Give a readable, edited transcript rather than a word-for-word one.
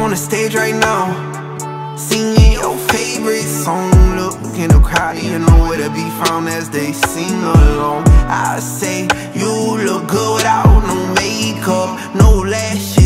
on the stage right now, singing your favorite song. Look in the crowd, you nowhere to be found as they sing along. I say you look good without no makeup, no lashes.